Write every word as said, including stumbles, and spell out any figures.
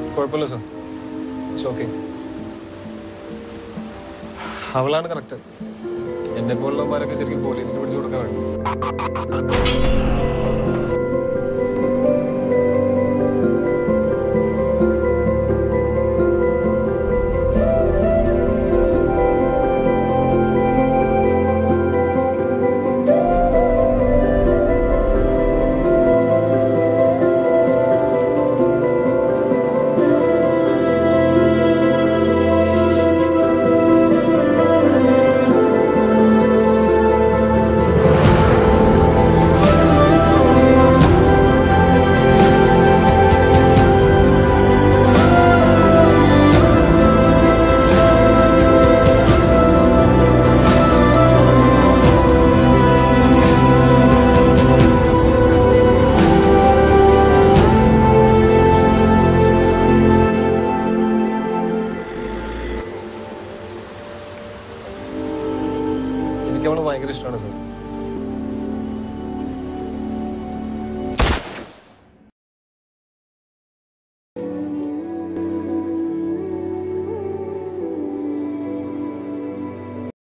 കുഴപ്പമില്ല sir. It's okay. അവളാണ് correct. എന്നെ പോലുള്ളവന്മാരൊക്കെ ശരിക്കും പോലീസിന് പിടിച്ചു കൊടുക്കാൻ വേണ്ടി. എനിക്ക് അവളെ ഭയങ്കര ഇഷ്ടമാണ് സർ.